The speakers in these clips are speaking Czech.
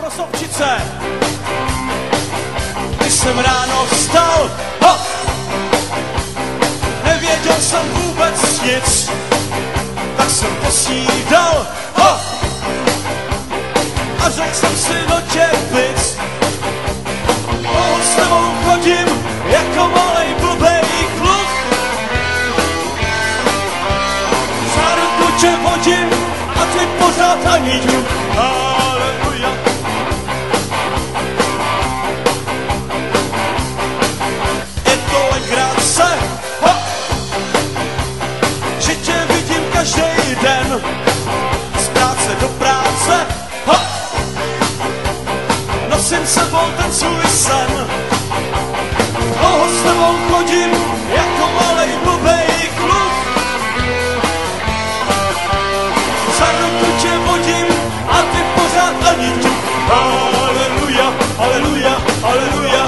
Kosovčice. Když jsem ráno vstal, nevěděl jsem vůbec nic, tak jsem posídal a řekl jsem si do Čepic. S tebou chodím jako malej blbej kluk, za ruku tě vodím a ty pořád ani ťuk. Haleluja. Je to legrace, že tě vidím každý den, z práce do práce, nosím sebou ten svůj sen. Dlouho s tebou chodím jako malej blbej kluk, za ruku tě vodím a ty pořád ani ťuk. Haleluja, haleluja, haleluja.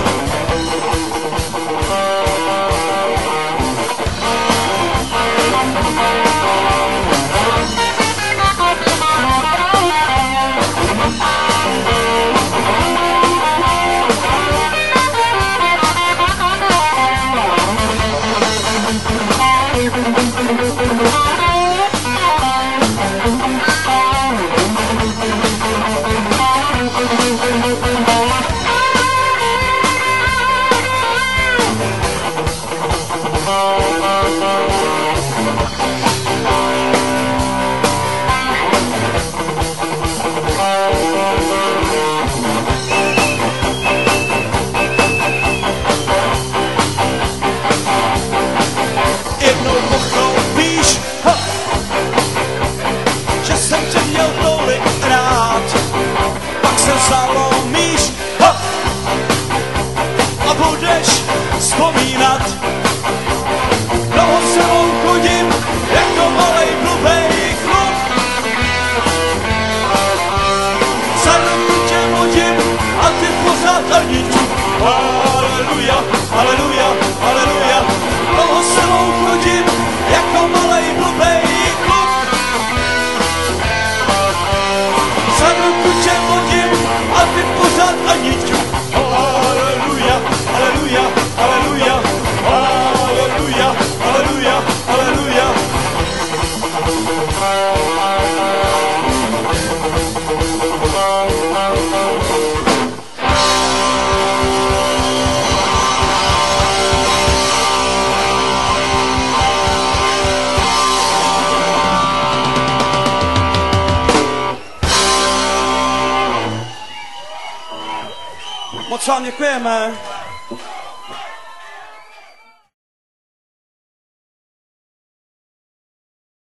Zalomíš a budeš vzpomínat. Dlouho s tebou chodím jako malej blbej kluk, za ruku tě vodím a ty pořád ani ťuk. Haleluja, haleluja, haleluja. Dlouho s tebou chodím jako malej blbej kluk, za ruku tě vodím a ty pořád ani ťuk. Haleluja, haleluja, haleluja, haleluja, haleluja, haleluja. Moc vám děkujeme.